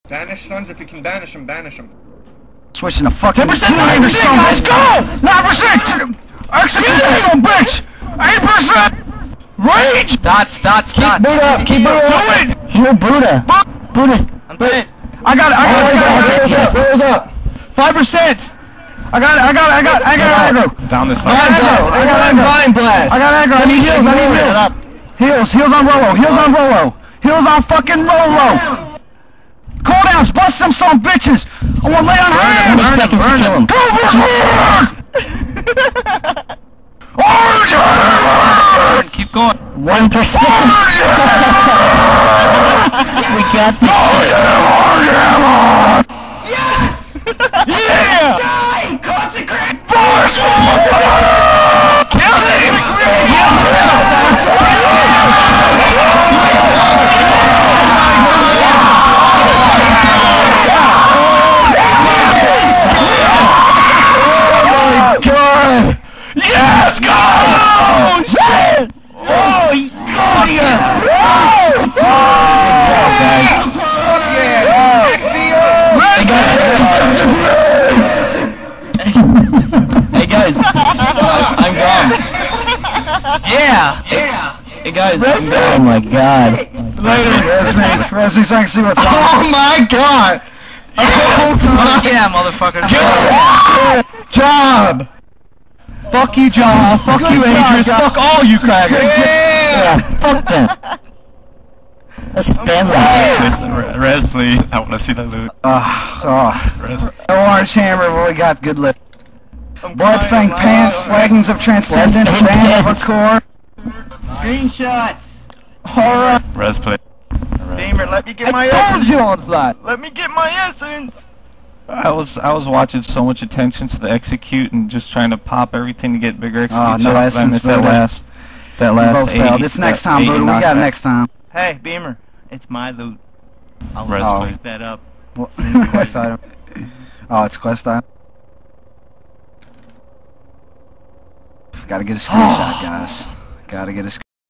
Banish sons, if you can banish them, banish them. Switching the fucking 10%, 9%, guys, go! 9%! Execute this one, bitch! 8%! Rage! Dots. Keep Buddha up, keep Buddha up! Do it! Heal Buddha! Buddha! I'm dead. I got it! Buddha's up! 5%! I got aggro! Down this I got aggro! Blind Blast! I got aggro! I need heals! Heals on Rolo! Heals on fucking Rolo! Cooldowns! Bust them some bitches! I want to lay on hands! Burn him! Go Orange! Keep going. 1%! We got this shit! Yeah! Die! Consecrate! Force! Kill him! God! Yes, go! Oh, shit! Oh, he got you! Hey guys, I'm gone. Yeah. Hey guys, I'm gone. Oh my god. Resme, so I can see what's on. Oh my god! Fuck yeah, motherfucker. Job! Fuck you, John. Fuck Good you, job, Adrius. John. Fuck all you crackers. Yeah, fuck them. Let's spam that. Res, please. I want to see that loot. Res. No orange hammer, but we got good lit. Bloodfang pants, leggings of transcendence, Bloodfang band of a pants. core. Screenshots! Horror. Res, please. Gamer, let me get my I told essence! you on slide. Let me get my essence! I was watching so much attention to the execute and just trying to pop everything to get bigger execute. Oh, no shots, and I essence, missed that Buddha. last We both 80, failed. It's next time, 80 Buddha. We got it knockback. next time. Hey, Beamer, it's my loot. I'll Res, Oh. please. pick that up. Well, quest item. Oh, it's quest item. Gotta get a screenshot, guys. Gotta get a screenshot.